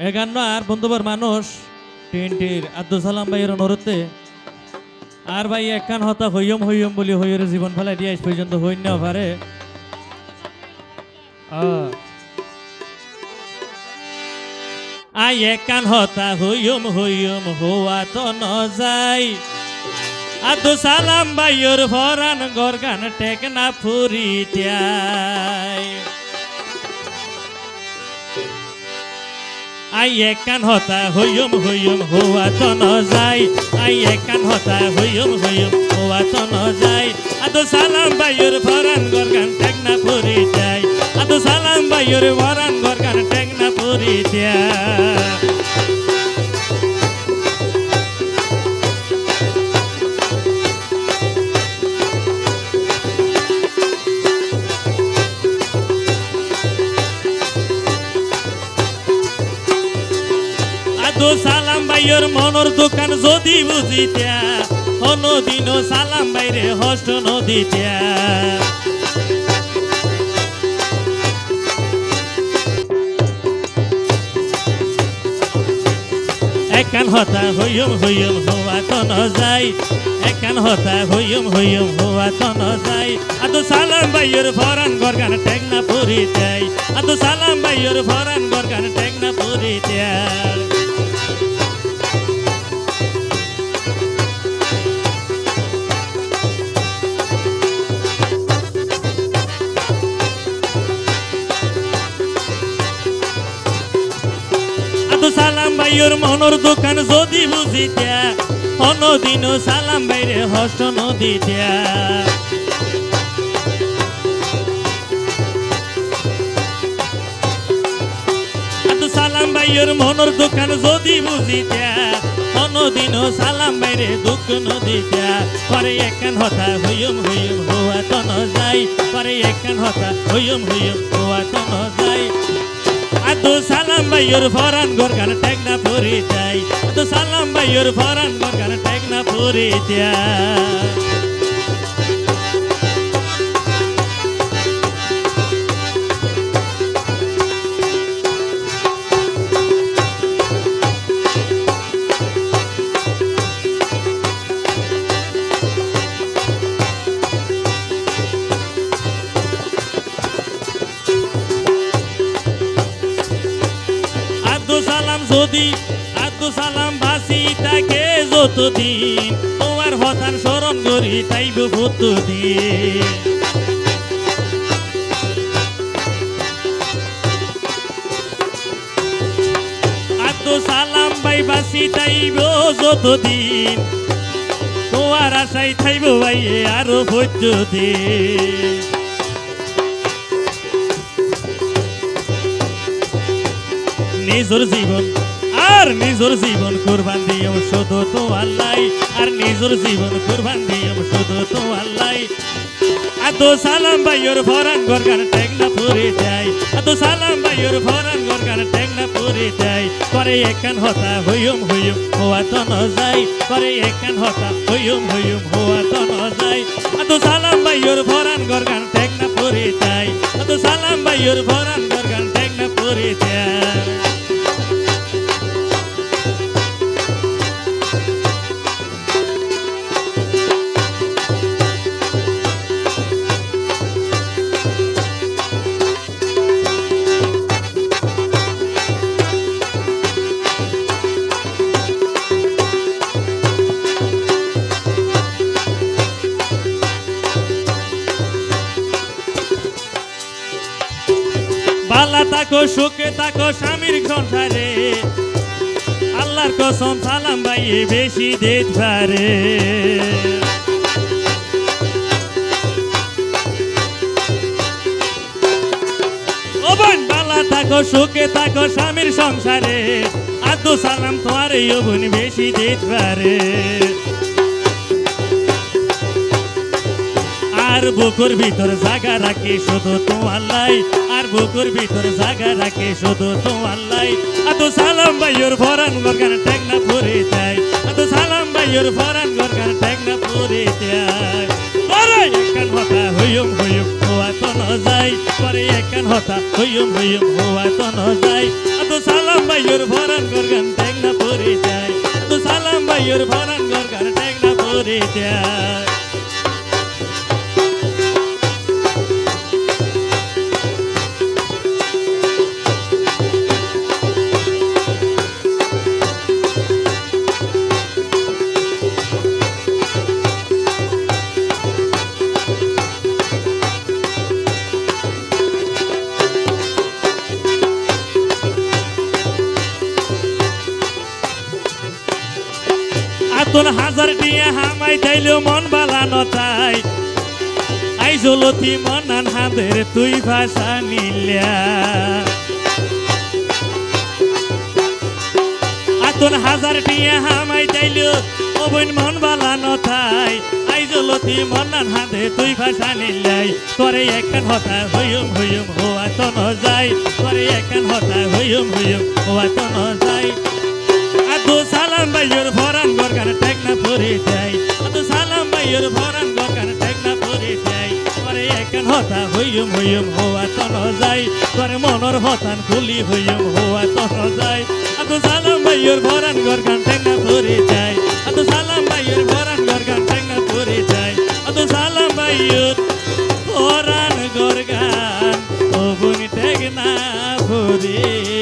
এগান্ন আর বন্ধুবর মানুষ টিনটির আব্দুল সালাম ভাইয়ের অনুরোধে আর ভাই একখান হতা হইয়ম হইয়ম বলি হইয়ের জীবন ফেলাই দিয়ে আজ পর্যন্ত হই না পারে আই একখান হতা হইয়ম হইয়ম হওয়া তো ন যাই আব্দুল সালাম ভাইয়ের ভরান গরগান টেকনা ফুরিটাই আই একখান হতা হইয়ম হইয়ম হওয়া তো ন যাই আই একখান হতা হইয়ম হইয়ম হওয়া তো ন যাই আব্দুল সালাম ভাইয়ের ভরান গরগান টেকনা ফুরিটাই আব্দুল সালাম ভাইয়ের ভরান গরগান টেকনা ফুরিটাই সালাম ভাইয়ের মনের দোকান যদি বুঝিতা কোনদিন সালাম ভাইরে হস্ত নদীতা একখান হতা হইয়ম হইয়ম হওয়া তো ন যাই একখান হতা হইয়ম হইয়ম হওয়া তো ন যাই আব্দুল সালাম ভাইয়ের ভরান গরগান টেকনা ফুরিটাই আব্দুল সালাম ভাইয়ের ভরান গরগান টেকনা ফুরিটাই সালাম ভাইয়ের মনের দোকান যদি বুঝিতা কোনদিন সালাম ভাইরে হস্ত নদীতা সালাম ভাইয়ের মনের দোকান যদি বুঝিতা কোনদিন সালাম ভাইরে দুঃখ নদীতা পরে একখান হতা হইয়ম হইয়ম হওয়া তো ন যাই পরে একখান হতা হইয়ম হইয়ম হওয়া তো ন যাই আব্দুল সালাম ভাইয়ের ভরান গরগান টেকনা ফুরিটাই আব্দুল সালাম ভাইয়ের ভরান গরগান টেকনা ফুরিটাই যদি আব্দুল সালাম বাসি তাকে যতদিন তোমার হতান স্মরণ করি তাইব প্রতিদিন আব্দুল সালাম ভাই বাসি তাইব যতদিন তোমার আশাই থাইব ভাই আরো প্রতিদিন নিজের জীবন আর নিজের জীবন কুরবান দিও শুধু তো আল্লাহ আর নিজের জীবন কুরবান দিও শুধু তো আল্লাহ আব্দুল সালাম ভাইয়ের ভরান গরগান টেকনা ফুরিটাই আব্দুল সালাম ভাইয়ের ভরান গরগান টেকনা ফুরিটাই পরে একখান হতা হইয়ম হইয়ম হওয়া তো ন যাই পরে একখান হতা হইয়ম হইয়ম হওয়া তো ন যাই আব্দুল সালাম ভাইয়ের ভরান গরগান টেকনা ফুরিটাই আব্দুল সালাম ভাইয়ের ভরান গরগান টেকনা ফুরিটাই বালা থাকো সুখে থাকো স্বামীর সংসারে আল্লাহর কসম সালাম ভাই বেশি দিতে পারে ও বোন বালা থাকো সুখে থাকো স্বামীর সংসারে আব্দুল সালাম তোমার এই বোন বেশি দিতে পারে আর বুকুর ভিতর জায়গা রাখি শুধু তো আল্লাহ আর বুকুর ভিতর জায়গা রাখি শুধু তো আল্লাহ আব্দুল সালাম ভাইয়ের ভরান গরগান টেকনা ফুরিটাই আব্দুল সালাম ভাইয়ের ভরান গরগান টেকনা ফুরিটাই একান হতা হইম হইম হওয়া তো ন যাই পরে একান হতা হইম হইম হওয়া তো ন যাই আদো সালাম ভাইয়ের ভরান গরগান টেক না পড়ে যায় আদো সালাম ভাইয়ের ভরান গরগান টেক না পড়ে যায় তোর হাজার টিয়া হামাই চাইলেও মন বালানো তাই আই জলতি মনান হাদের তুই ভাষা নিলিয়া তোর হাজার টিয়া হামাই চাইলেও অবৈন মন বালানো তাই আই জলতি মনান হাদে তুই ভাষা নিলাই তোরে একান হতা হইম হইম হওয়া তো ন যাই তোরে একান হতা হইম হইম হওয়া তো ন যাই আদো সালাম ভাইয়ের ভরান গরগান টেক না পড়ে যায় আদো সালাম ভাইয়ের ভরান গরগান টেক না পড়ে যায় তোরে একান হতা হইম হইম হওয়া তো ন যায় তোরে মনর হতান খুলি হইম হওয়া তো ন যায় আদো সালাম ভাইয়ের ভরান গরগান টেক না পড়ে যায় আদো সালাম ভাইয়ের ভরান গরগান টেক না পড়ে যায় আদো সালাম ভাইয়ের ভরান গরগান ও বুনি টেক না পড়ে